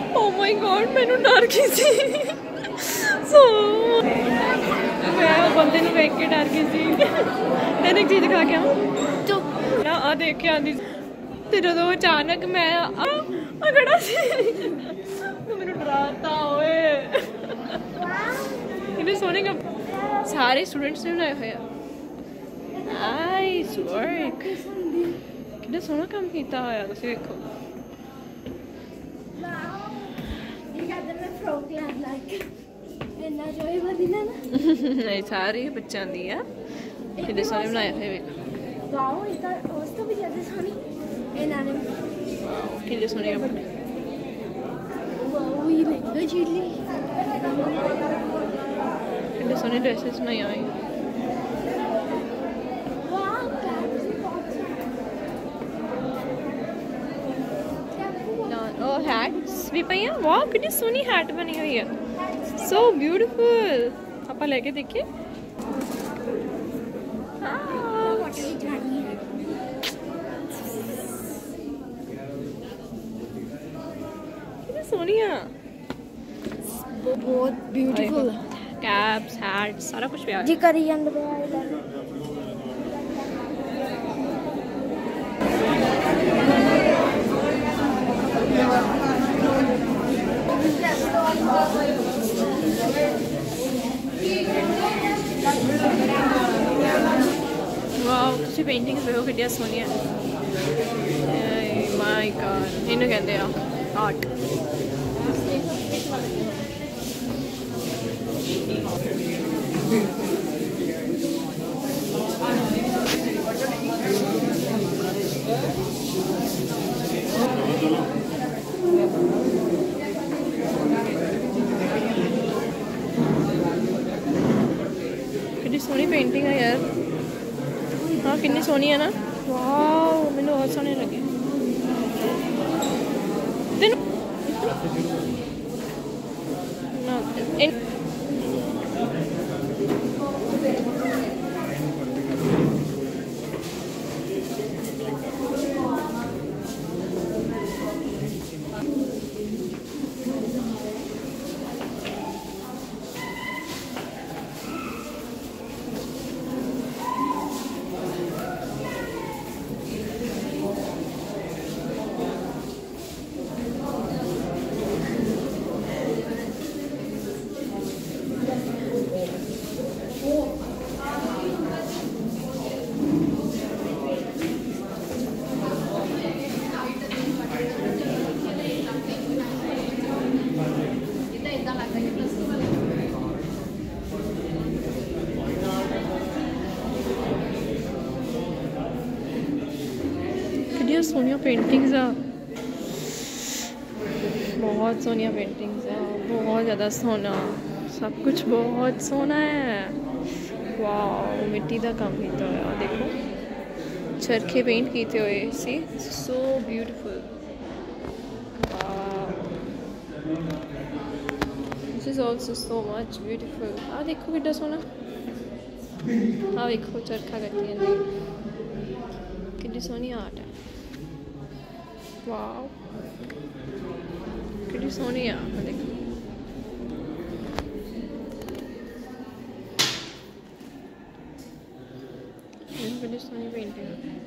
oh my God मैंने डर गई सी सो मैं बंदे ਨੂੰ ਵੇਖ ਕੇ डर गई सी ਤੈਨੂੰ ਇੱਕ ਚੀਜ਼ ਦਿਖਾ ਕੇ ਆਵਾਂ ਚੁੱਪ ਨਾ ਆ ਦੇਖ ਕੇ ਆਂਦੀ ਤੇ ਜਦੋਂ ਅਚਾਨਕ ਮੈਂ ਆ ਖੜਾ ਸੀ ਤੂੰ ਮੈਨੂੰ ਡਰਾਤਾ ਓਏ ਇਹਨੇ ਸੋਨੇ का सारे स्टूडेंट्स ने बनाए हुए नाइस वर्क कितना सोहना काम किया होया तुसीं देखो नहीं सारे बच्चों दी है कितने सोहने बनाए हुए कितने सोहने कपड़े कितने सोहने ड्रेसेस बनाई हुई हैट्स भी पई हैं वाह कितनी सोहनी हैट बनी हुई है सो ब्यूटीफुल आप लेके देखिए कितनी सोहनी है बहुत ब्यूटीफुल कैप्स हैट्स सारा कुछ भी जी करी अंदर वाओ तुसी पेंटिंग्स देखो कितनी सोहनी है माय गॉड इन्हें कहते हैं आर्ट कितनी सोहनी पेंटिंग है यार हाँ कितनी सोहनी है ना वाह मैंने बहुत सोहने लगे सोनिया पेंटिंग्स है बहुत सोनिया पेंटिंग्स है बहुत ज़्यादा सोना सब कुछ बहुत सोना है वाह मिट्टी का काम किया हुआ देखो चरखे पेंट किए हुए सी so beautiful this is also so much beautiful हाँ देखो कितना सोना हाँ देखो चरखा करती है कितनी सोनी आर्ट है वाओ कितनी सोहनी है देखो कितनी सोहनी पेंटिंग है